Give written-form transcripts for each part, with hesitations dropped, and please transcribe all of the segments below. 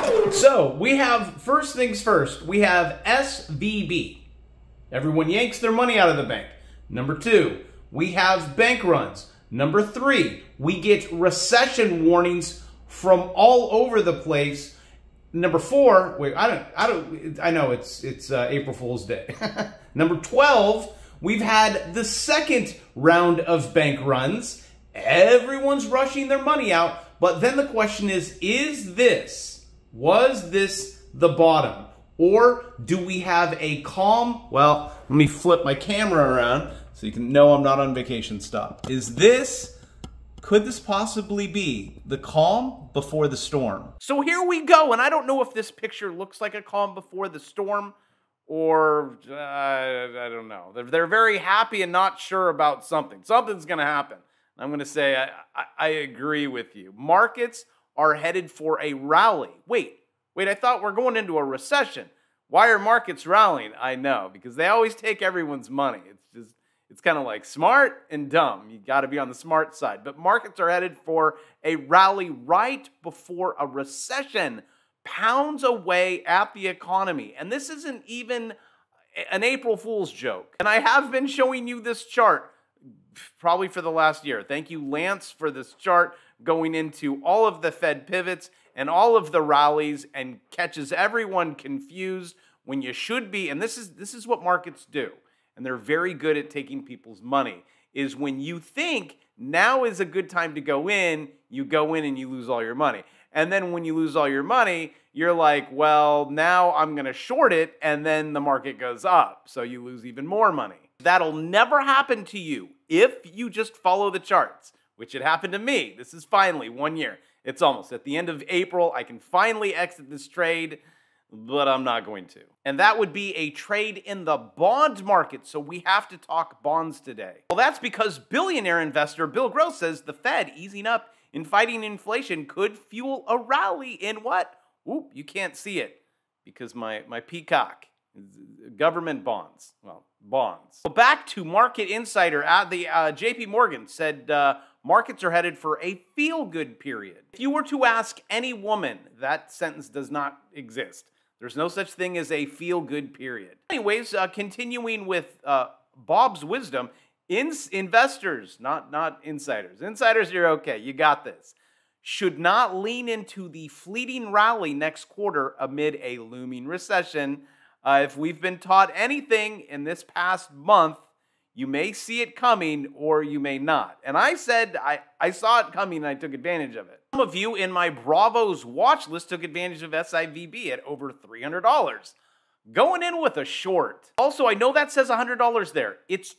So we have, first things first, we have SVB. Everyone yanks their money out of the bank. Number 2, we have bank runs. Number 3, we get recession warnings from all over the place. Number 4, wait, I know it's April Fool's Day. Number 12, we've had the second round of bank runs. Everyone's rushing their money out, but then the question is was this the bottom? Or do we have a calm, well, let me flip my camera around so you can know I'm not on vacation. Stop. Could this possibly be the calm before the storm? So here we go, and I don't know if this picture looks like a calm before the storm or, I don't know. They're very happy and not sure about something. Something's going to happen. I'm going to say I agree with you. Markets are headed for a rally. Wait, I thought we're going into a recession. Why are markets rallying? I know, because they always take everyone's money. It's kind of like smart and dumb. You got to be on the smart side. But markets are headed for a rally right before a recession pounds away at the economy. And this isn't even an April Fool's joke. And I have been showing you this chart probably for the last year. Thank you, Lance, for this chart going into all of the Fed pivots and all of the rallies and catches everyone confused when you should be. And this is what markets do. And they're very good at taking people's money, is when you think now is a good time to go in, you go in and you lose all your money. And then when you lose all your money, you're like, well, now I'm going to short it, and then the market goes up, so you lose even more money. That'll never happen to you if you just follow the charts, which had happened to me. This is finally 1 year. It's almost at the end of April. I can finally exit this trade, but I'm not going to. And that would be a trade in the bond market, so we have to talk bonds today. Well, that's because billionaire investor Bill Gross says the Fed easing up in fighting inflation could fuel a rally in what? Oop, you can't see it because my peacock is government bonds. Well, bonds. Well, back to Market Insider at the JP Morgan said markets are headed for a feel-good period. If you were to ask any woman, that sentence does not exist. There's no such thing as a feel-good period. Anyways, continuing with Bob's wisdom, investors, not insiders. Insiders, you're okay. You got this. Should not lean into the fleeting rally next quarter amid a looming recession. If we've been taught anything in this past month, you may see it coming or you may not. And I said I saw it coming and I took advantage of it. Some of you in my Bravos watch list took advantage of SIVB at over $300. Going in with a short. Also, I know that says $100 there. It's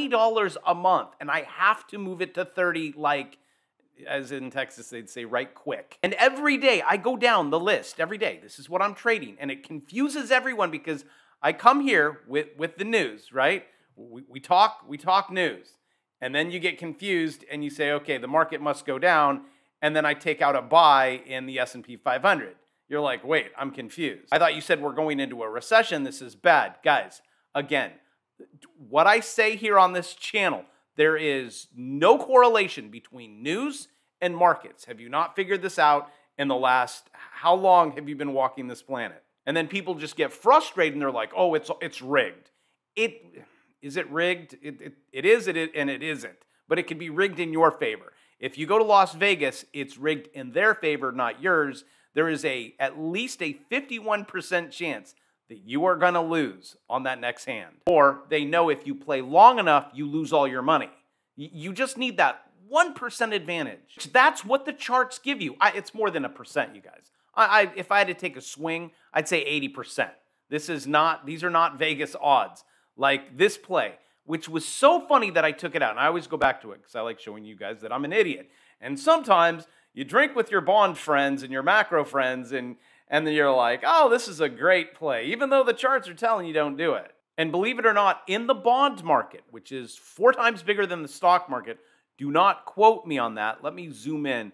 $20 a month, and I have to move it to 30, like, as in Texas, they'd say right quick. And every day, I go down the list, every day. This is what I'm trading, and it confuses everyone because I come here with the news, right? We talk news, and then you get confused, and you say, okay, the market must go down, and then I take out a buy in the S&P 500. You're like, wait, I'm confused. I thought you said we're going into a recession. This is bad. Guys, again, what I say here on this channel, there is no correlation between news and markets. Have you not figured this out in the last, how long have you been walking this planet? And then people just get frustrated and they're like, oh, it's rigged. Is it rigged? It is, and it isn't. But it can be rigged in your favor. If you go to Las Vegas, it's rigged in their favor, not yours. There is at least a 51% chance that you are going to lose on that next hand. Or they know if you play long enough, you lose all your money. You just need that 1% advantage. That's what the charts give you. It's more than 1%, you guys. If I had to take a swing, I'd say 80%. These are not Vegas odds. Like this play, which was so funny that I took it out. And I always go back to it because I like showing you guys that I'm an idiot. And sometimes you drink with your bond friends and your macro friends, and then you're like, oh, this is a great play, even though the charts are telling you don't do it. And believe it or not, in the bond market, which is 4 times bigger than the stock market, do not quote me on that. Let me zoom in.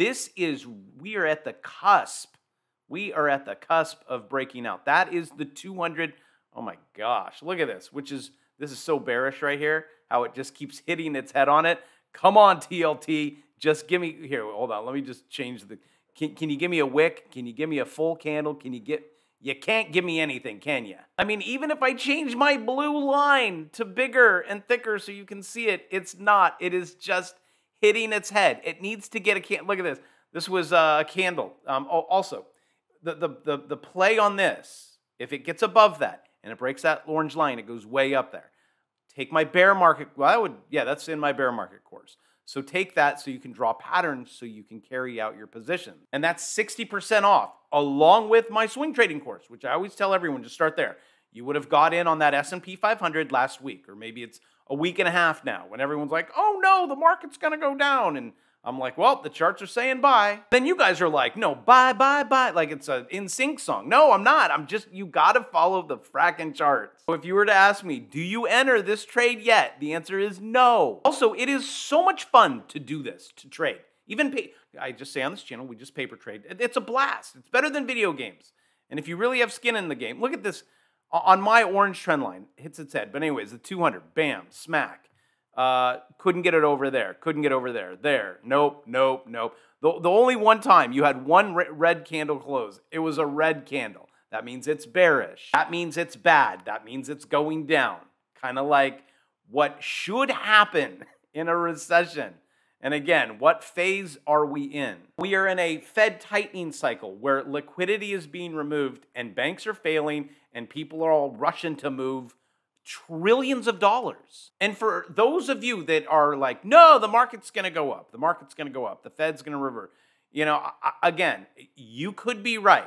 We are at the cusp. We are at the cusp of breaking out. That is the 200. Oh my gosh, look at this, this is so bearish right here, how it just keeps hitting its head on it. Come on, TLT, just give me, here, hold on, let me just change Can you give me a wick? Can you give me a full candle? You can't give me anything, can you? I mean, even if I change my blue line to bigger and thicker so you can see it, it's not. It is just hitting its head. It needs to get a candle. Look at this. This was a candle. Also, the play on this, if it gets above that and it breaks that orange line, it goes way up there. Take my bear market. Well, that's in my bear market course. So take that so you can draw patterns so you can carry out your position. And that's 60% off, along with my swing trading course, which I always tell everyone to start there. You would have got in on that S&P 500 last week, or maybe it's a week and a half now, when everyone's like, oh no, the market's gonna go down. And I'm like, well, the charts are saying buy. Then you guys are like, no, buy, buy, buy. Like it's an NSYNC song. No, I'm not. You gotta follow the fracking charts. So if you were to ask me, do you enter this trade yet? The answer is no. Also, it is so much fun to do this, to trade. I just say on this channel, we just paper trade. It's a blast. It's better than video games. And if you really have skin in the game, look at this. On my orange trend line, hits its head. But anyways, the 200, bam, smack. Couldn't get it over there. Couldn't get over there. There. Nope, nope, nope. The only one time you had one red candle close, it was a red candle. That means it's bearish. That means it's bad. That means it's going down. Kind of like what should happen in a recession. And again, what phase are we in? We are in a Fed tightening cycle where liquidity is being removed and banks are failing and people are all rushing to move trillions of dollars. And for those of you that are like, no, the market's going to go up. The market's going to go up. The Fed's going to revert. You know, again, you could be right.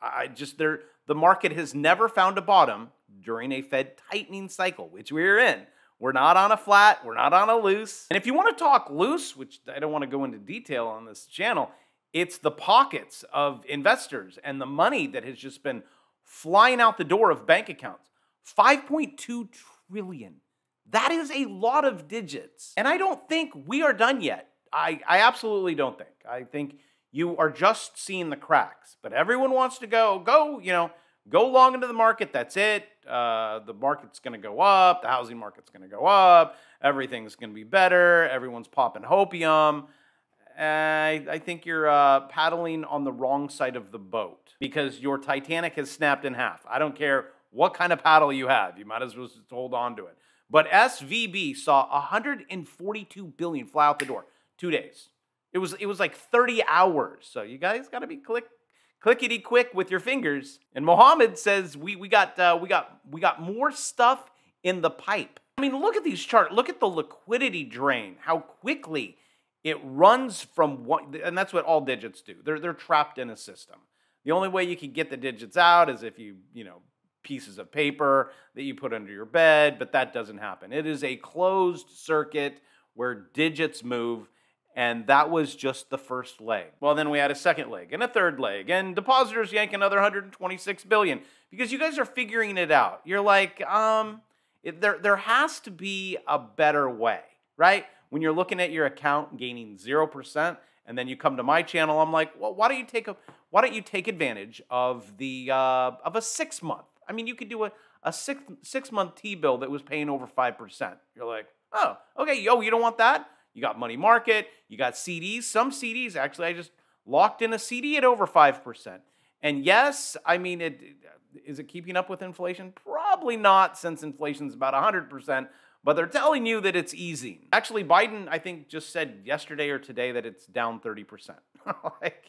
The market has never found a bottom during a Fed tightening cycle, which we're in. We're not on a flat. We're not on a loose. And if you want to talk loose, which I don't want to go into detail on this channel, it's the pockets of investors and the money that has just been flying out the door of bank accounts. 5.2 trillion. That is a lot of digits. And I don't think we are done yet. I absolutely don't think. I think you are just seeing the cracks. But everyone wants to go long into the market. That's it. The market's going to go up. The housing market's going to go up. Everything's going to be better. Everyone's popping hopium. I think you're paddling on the wrong side of the boat because your Titanic has snapped in half. I don't care what kind of paddle you have. You might as well just hold on to it. But SVB saw 142 billion fly out the door. 2 days. It was like 30 hours. So you guys got to be clickety quick with your fingers. And Mohammed says we got more stuff in the pipe. I mean, look at these charts. Look at the liquidity drain. How quickly it runs from one, and that's what all digits do. They're trapped in a system. The only way you can get the digits out is if you pieces of paper that you put under your bed, but that doesn't happen. It is a closed circuit where digits move, and that was just the first leg. Well, then we had a second leg and a third leg, and depositors yank another 126 billion because you guys are figuring it out. You're like, there has to be a better way, right? When you're looking at your account gaining 0%, and then you come to my channel, I'm like, well, why don't you take advantage of a 6 month? I mean, you could do a six month T-bill that was paying over 5%. You're like, oh, okay, you don't want that? You got money market, you got CDs. Some CDs, actually, I just locked in a CD at over 5%. And yes, I mean, is it keeping up with inflation? Probably not, since inflation's about 100%, but they're telling you that it's easing. Actually, Biden, I think, just said yesterday or today that it's down 30%. Like,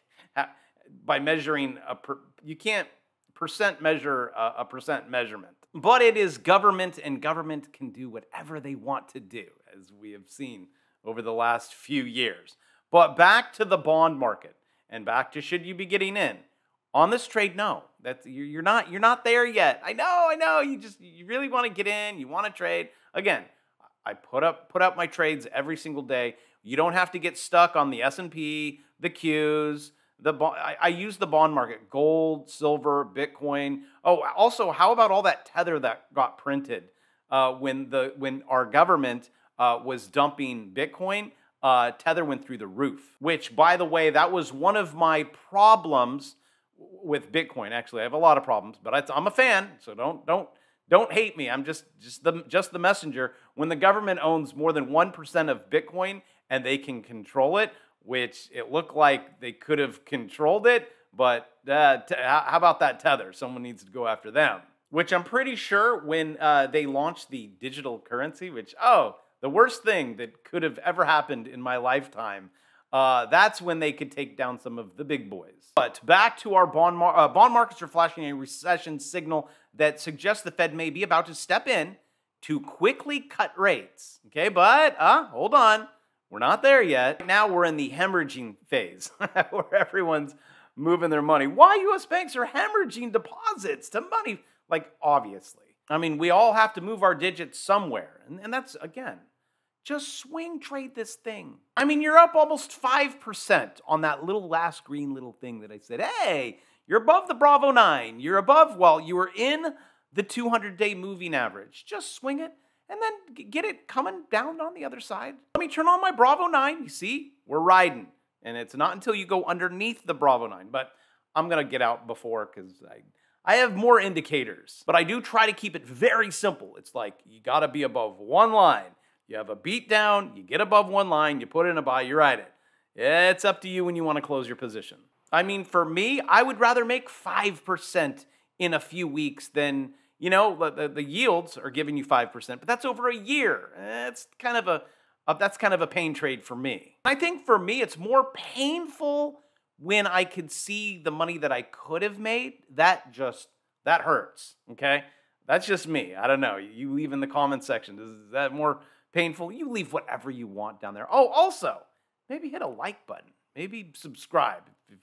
by measuring you can't percent measure a percent measurement. But it is government, and government can do whatever they want to do, as we have seen over the last few years. But back to the bond market, and back to should you be getting in on this trade? No, you're not there yet. I know. You really want to get in. You want to trade. Again, I put up my trades every single day. You don't have to get stuck on the S&P, the Qs. I use the bond market: gold, silver, Bitcoin. Oh, also, how about all that Tether that got printed when our government was dumping Bitcoin? Tether went through the roof. Which, by the way, that was one of my problems with Bitcoin. Actually, I have a lot of problems, but I'm a fan, so don't hate me. I'm just the messenger. When the government owns more than 1% of Bitcoin and they can control it, which it looked like they could have controlled it, but how about that Tether? Someone needs to go after them. Which I'm pretty sure when they launched the digital currency, which, the worst thing that could have ever happened in my lifetime, that's when they could take down some of the big boys. But back to our bond markets are flashing a recession signal that suggests the Fed may be about to step in to quickly cut rates. Okay, but hold on. We're not there yet. Now we're in the hemorrhaging phase where everyone's moving their money. Why U.S. banks are hemorrhaging deposits to money? Like, obviously. I mean, we all have to move our digits somewhere. And that's, again, just swing trade this thing. I mean, you're up almost 5% on that last green little thing that I said, hey, you're above the Bravo 9. You're above, well, you were in the 200-day moving average. Just swing it and then get it coming down on the other side. Let me turn on my Bravo 9. You see, we're riding. And it's not until you go underneath the Bravo 9. But I'm going to get out before because I have more indicators. But I do try to keep it very simple. It's like you got to be above one line. You have a beat down, you get above one line, you put in a buy, you ride it. It's up to you when you want to close your position. I mean, for me, I would rather make 5% in a few weeks than, the yields are giving you 5%, but that's over a year. It's kind of that's kind of a pain trade for me. I think for me, it's more painful when I could see the money that I could have made. That hurts, okay? That's just me. I don't know. You leave in the comment section. Is that more painful? You leave whatever you want down there. Oh, also, maybe hit a like button. Maybe subscribe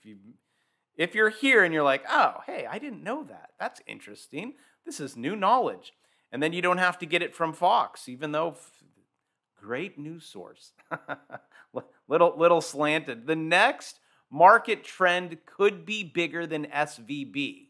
if you're here and you're like, oh, hey, I didn't know that. That's interesting. This is new knowledge. And then you don't have to get it from Fox, even though great news source. little slanted. The next market trend could be bigger than SVB.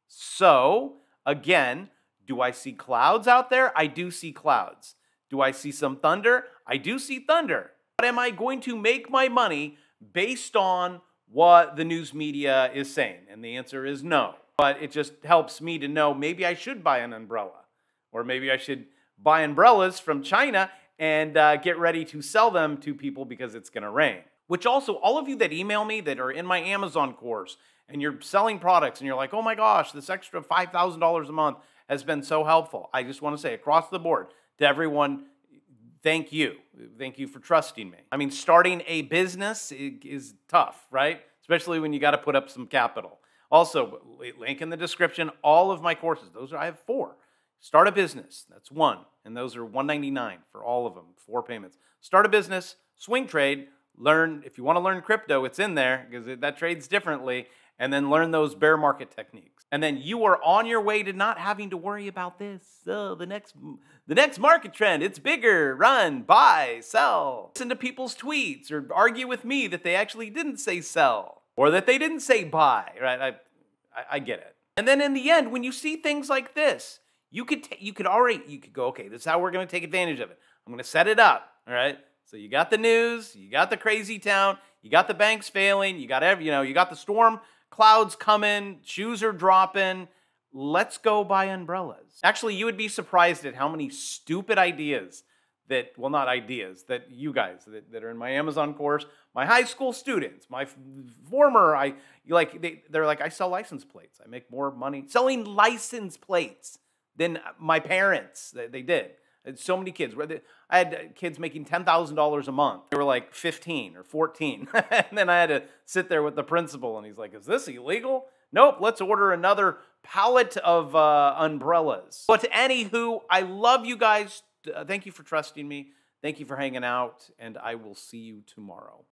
So, again, do I see clouds out there? I do see clouds. Do I see some thunder? I do see thunder. But am I going to make my money based on what the news media is saying? And the answer is no. But it just helps me to know maybe I should buy an umbrella. Or maybe I should buy umbrellas from China and get ready to sell them to people because it's going to rain. Which also, all of you that email me that are in my Amazon course and you're selling products and you're like, oh my gosh, this extra $5,000 a month has been so helpful. I just want to say across the board to everyone, thank you. Thank you for trusting me. I mean, starting a business is tough, right? Especially when you got to put up some capital. Also, link in the description, all of my courses. I have 4. Start a business, that's 1. And those are $199 for all of them, 4 payments. Start a business, swing trade, learn, if you want to learn crypto, it's in there because that trades differently, and then learn those bear market techniques. And then you are on your way to not having to worry about this. So the next market trend, it's bigger, run, buy, sell. Listen to people's tweets or argue with me that they actually didn't say sell or that they didn't say buy, right? I get it. And then in the end, when you see things like this, you could go, okay, this is how we're going to take advantage of it. I'm going to set it up, all right? So you got the news, you got the crazy town, you got the banks failing, you got the storm clouds coming, shoes are dropping. Let's go buy umbrellas. Actually, you would be surprised at how many stupid ideas that you guys that are in my Amazon course, my high school students, my former, they're like, I sell license plates. I make more money selling license plates than my parents. They did. I had so many kids. I had kids making $10,000 a month. They were like 15 or 14. And then I had to sit there with the principal, and he's like, is this illegal? Nope, let's order another pallet of umbrellas. But anywho, I love you guys. Thank you for trusting me. Thank you for hanging out, and I will see you tomorrow.